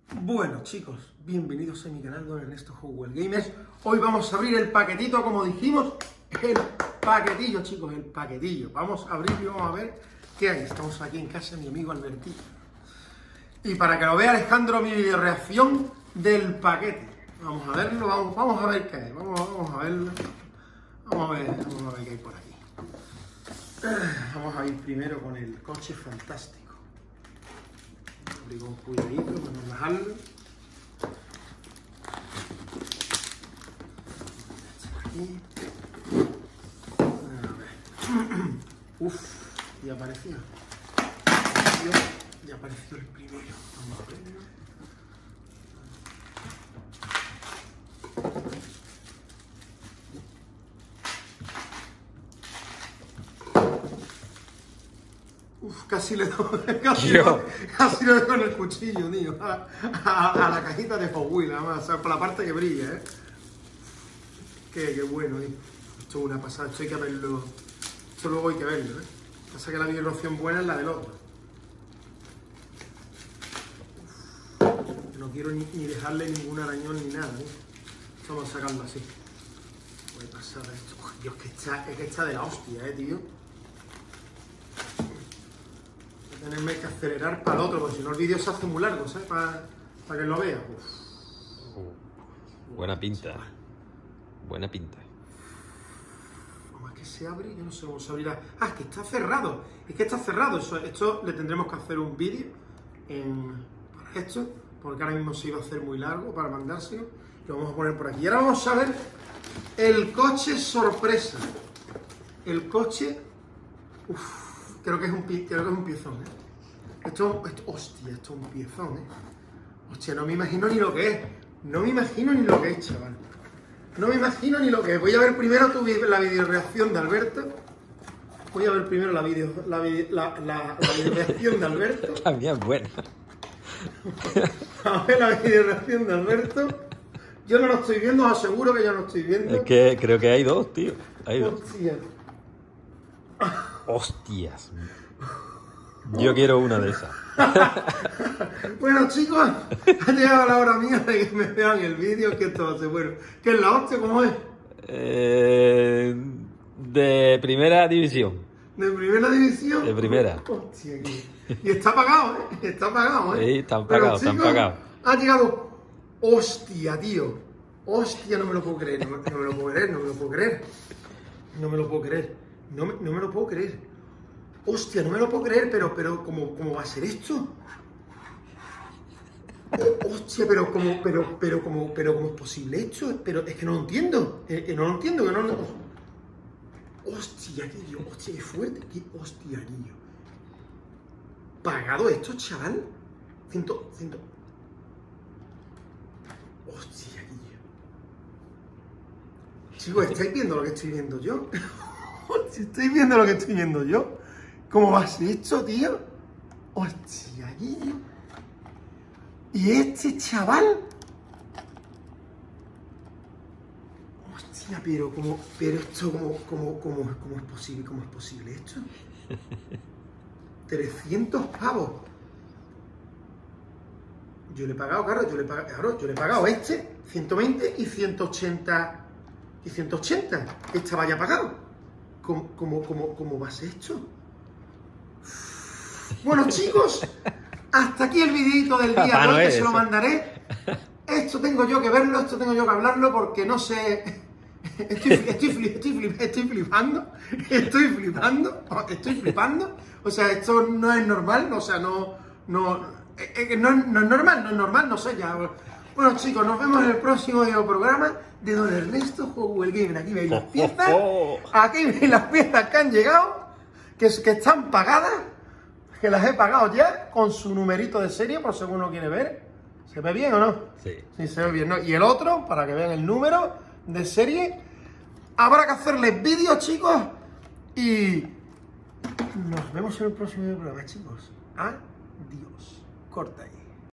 Bueno chicos, bienvenidos a mi canal Don Ernesto Howell Gamers. Hoy vamos a abrir el paquetito, como dijimos, el paquetillo chicos, el paquetillo. Vamos a abrir y vamos a ver qué hay. Estamos aquí en casa de mi amigo Albertito. Y para que lo vea Alejandro mi reacción del paquete. Vamos a verlo, vamos a ver qué hay. Vamos a verlo. Vamos a ver qué hay por aquí. Vamos a ir primero con el coche fantástico. Con cuidadito para no bajarlo. Aquí. Uf, ya apareció. Ya apareció el primero. Vamos a verlo. Uf, casi le doy, casi le doy con el cuchillo, tío, a la cajita de Hot Wheels, además, o sea, por la parte que brilla, Qué bueno, tío. Esto es una pasada, esto hay que verlo, esto luego hay que verlo, Pasa que la vibración buena es la del otro. Uf, no quiero ni dejarle ningún arañón ni nada, Vamos a sacarlo así. Voy a pasar esto. Uf, Dios, es que está de la hostia, tío. Tenerme que acelerar para el otro, porque si no el vídeo se hace muy largo, ¿sabes? Para que lo vea. Buena pinta. Buena pinta. ¿Cómo es que se abre? Yo no sé cómo se abrirá. Ah, es que está cerrado. Es que está cerrado. Esto le tendremos que hacer un vídeo para esto, porque ahora mismo se iba a hacer muy largo para mandárselo. Lo vamos a poner por aquí. Y ahora vamos a ver el coche sorpresa. El coche... Uf. Creo que es un piezón, Hostia, esto es un piezón, Hostia, no me imagino ni lo que es. No me imagino ni lo que es, chaval. No me imagino ni lo que es. Voy a ver primero la videoreacción de Alberto. Voy a ver primero la videoreacción de Alberto. También es buena. A ver la videoreacción de Alberto. Yo no lo estoy viendo, os aseguro que yo no lo estoy viendo. Es que creo que hay dos, tío. Hay dos. Hostia. Hostias. Yo quiero una de esas. Bueno chicos, ha llegado la hora mía de que me vean el vídeo, que esto va a ser bueno. ¿Qué es la hostia? ¿Cómo es? De primera división. ¿De primera división? De primera. Hostia, y está pagado, Está pagado, Sí, están pagados, están pagados. Ha llegado... Hostia, tío. Hostia, no me lo puedo creer, no me lo puedo creer, no me lo puedo creer. No me lo puedo creer. No me lo puedo creer. Hostia, no me lo puedo creer, pero ¿cómo va a ser esto? Hostia, pero ¿cómo es posible esto? Pero es que no lo entiendo. No lo entiendo, que no. Hostia, tío, hostia, qué fuerte. Hostia, tío. ¿Pagado esto, chaval? 100. Hostia, tío. Chicos, ¿estáis viendo lo que estoy viendo yo? Si estáis viendo lo que estoy viendo yo, ¿cómo va a ser esto, tío? Hostia, tío. ¿Y este chaval? Hostia, pero esto, ¿cómo es posible? ¿Cómo es posible esto? 300 pavos. Yo le he pagado, claro, yo le he pagado 120 y 180. Y 180. Estaba ya pagado. ¿Cómo va a ser esto? Bueno, chicos, hasta aquí el videito del día de hoy, que se lo mandaré. Esto tengo yo que verlo, esto tengo yo que hablarlo, porque no sé... Estoy flipando. O sea, esto no es normal, o sea, no es normal, no sé ya. Bueno, chicos, nos vemos en el próximo programa de Don Ernesto Howell Gamer. Aquí veis las piezas, que han llegado, que están pagadas, que las he pagado ya con su numerito de serie, por si alguno quiere ver. ¿Se ve bien o no? Sí. Sí, se ve bien, ¿no? Y el otro, para que vean el número de serie. Habrá que hacerles vídeos, chicos, y nos vemos en el próximo programa, chicos. Adiós. Corta ahí.